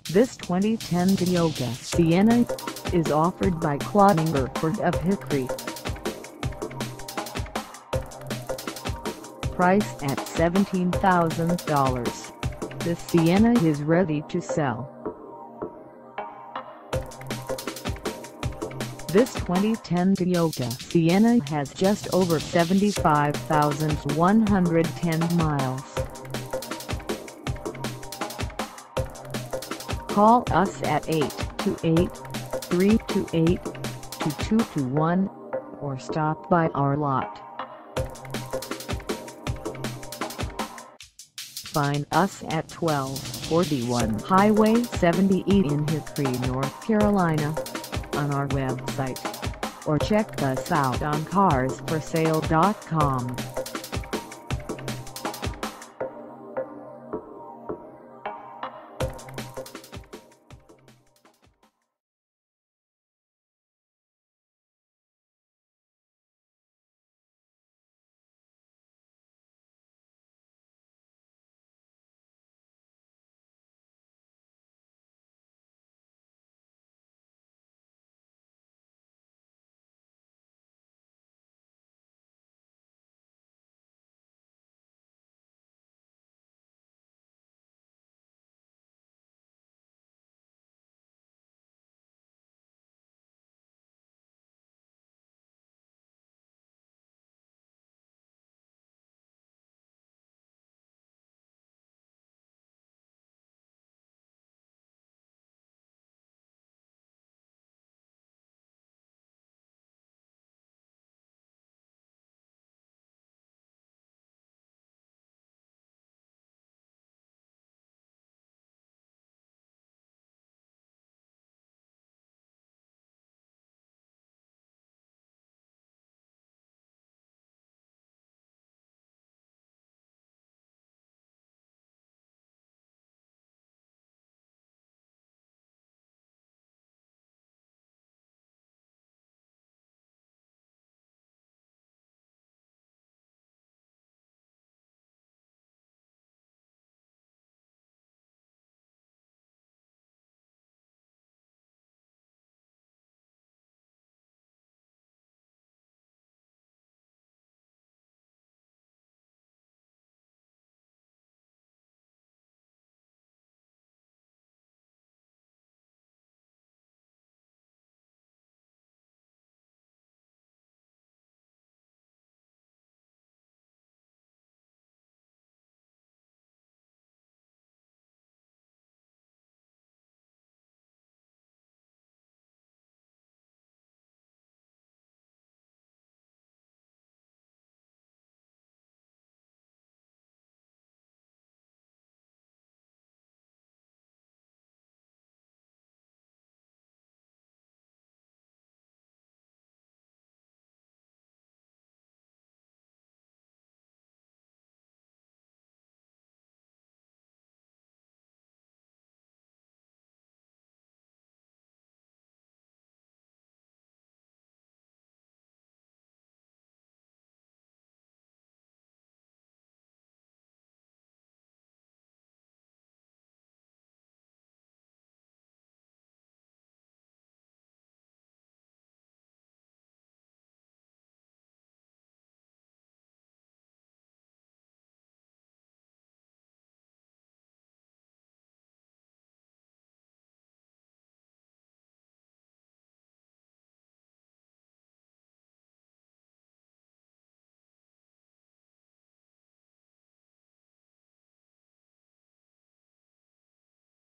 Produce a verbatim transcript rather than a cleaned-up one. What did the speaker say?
This twenty ten Toyota Sienna is offered by Cloninger of Hickory. Priced at seventeen thousand dollars, this Sienna is ready to sell. This twenty ten Toyota Sienna has just over seventy-five thousand one hundred ten miles. Call us at eight two eight, three two eight, two two two one or stop by our lot. Find us at twelve forty-one Highway seventy E in Hickory, North Carolina, on our website, or check us out on cars for sale dot com.